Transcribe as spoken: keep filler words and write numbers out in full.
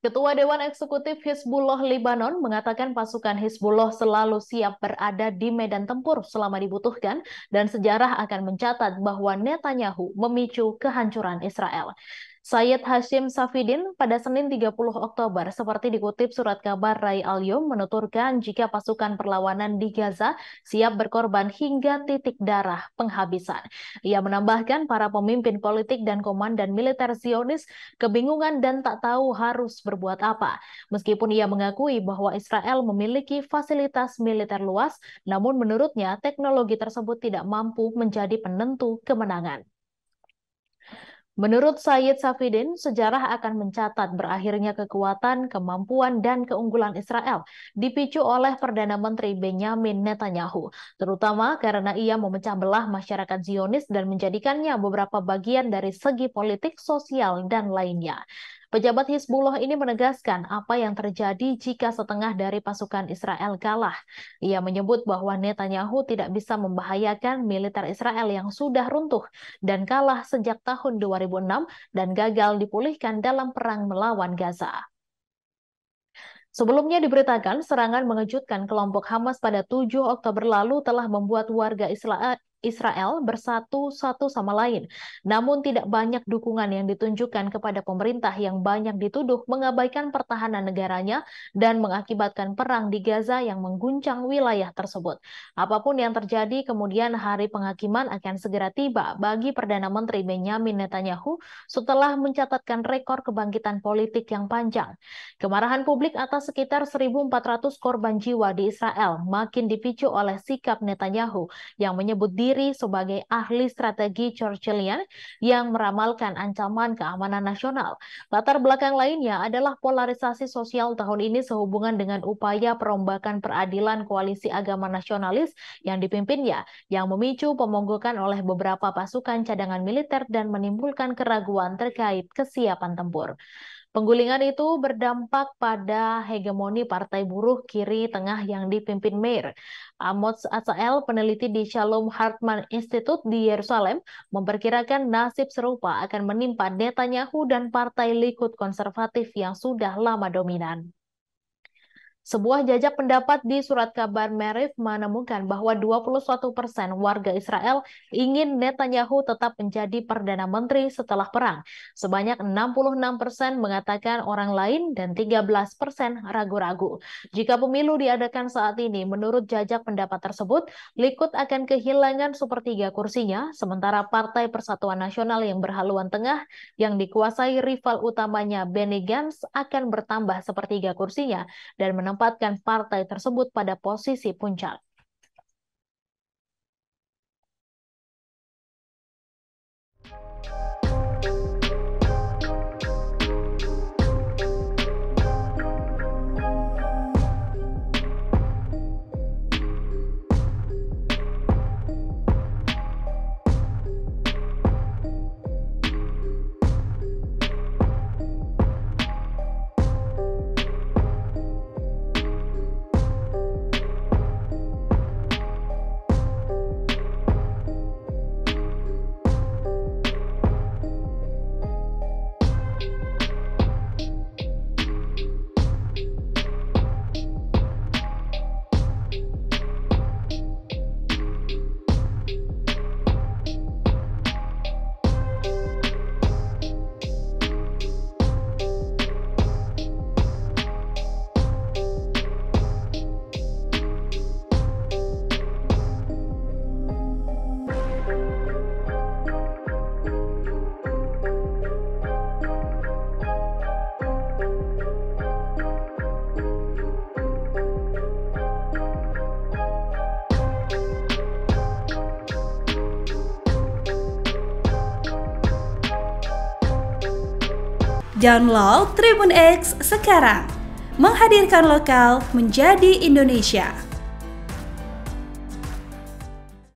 Ketua Dewan Eksekutif Hizbullah Lebanon mengatakan pasukan Hizbullah selalu siap berada di medan tempur selama dibutuhkan dan sejarah akan mencatat bahwa Netanyahu memicu kehancuran Israel. Sayyid Hashim Safidin pada Senin tiga puluh Oktober, seperti dikutip surat kabar Rai Al-Yom, menuturkan jika pasukan perlawanan di Gaza siap berkorban hingga titik darah penghabisan. Ia menambahkan para pemimpin politik dan komandan militer Zionis kebingungan dan tak tahu harus berbuat apa. Meskipun ia mengakui bahwa Israel memiliki fasilitas militer luas, namun menurutnya teknologi tersebut tidak mampu menjadi penentu kemenangan. Menurut Sayyid Safidin, sejarah akan mencatat berakhirnya kekuatan, kemampuan, dan keunggulan Israel dipicu oleh Perdana Menteri Benyamin Netanyahu, terutama karena ia memecah belah masyarakat Zionis dan menjadikannya beberapa bagian dari segi politik, sosial, dan lainnya. Pejabat Hizbullah ini menegaskan apa yang terjadi jika setengah dari pasukan Israel kalah. Ia menyebut bahwa Netanyahu tidak bisa membahayakan militer Israel yang sudah runtuh dan kalah sejak tahun dua ribu enam dan gagal dipulihkan dalam perang melawan Gaza. Sebelumnya diberitakan serangan mengejutkan kelompok Hamas pada tujuh Oktober lalu telah membuat warga Israel Israel bersatu satu sama lain. Namun tidak banyak dukungan yang ditunjukkan kepada pemerintah yang banyak dituduh mengabaikan pertahanan negaranya dan mengakibatkan perang di Gaza yang mengguncang wilayah tersebut. Apapun yang terjadi, kemudian hari penghakiman akan segera tiba bagi Perdana Menteri Benyamin Netanyahu setelah mencatatkan rekor kebangkitan politik yang panjang. Kemarahan publik atas sekitar seribu empat ratus korban jiwa di Israel makin dipicu oleh sikap Netanyahu yang menyebut diri diri sebagai ahli strategi Churchillian yang meramalkan ancaman keamanan nasional. Latar belakang lainnya adalah polarisasi sosial tahun ini sehubungan dengan upaya perombakan peradilan koalisi agama nasionalis yang dipimpinnya, yang memicu pemonggokan oleh beberapa pasukan cadangan militer dan menimbulkan keraguan terkait kesiapan tempur. Penggulingan itu berdampak pada hegemoni Partai Buruh Kiri Tengah yang dipimpin Meir. Amos Asael, peneliti di Shalom Hartman Institute di Yerusalem, memperkirakan nasib serupa akan menimpa Netanyahu dan Partai Likud konservatif yang sudah lama dominan. Sebuah jajak pendapat di surat kabar Maariv menemukan bahwa dua puluh satu persen warga Israel ingin Netanyahu tetap menjadi Perdana Menteri setelah perang. Sebanyak enam puluh enam persen mengatakan orang lain dan tiga belas persen ragu-ragu. Jika pemilu diadakan saat ini, menurut jajak pendapat tersebut, Likud akan kehilangan sepertiga kursinya, sementara Partai Persatuan Nasional yang berhaluan tengah yang dikuasai rival utamanya Benny Gantz akan bertambah sepertiga kursinya dan menempatkan menempatkan partai tersebut pada posisi puncak. Download Tribun X sekarang, menghadirkan lokal menjadi Indonesia.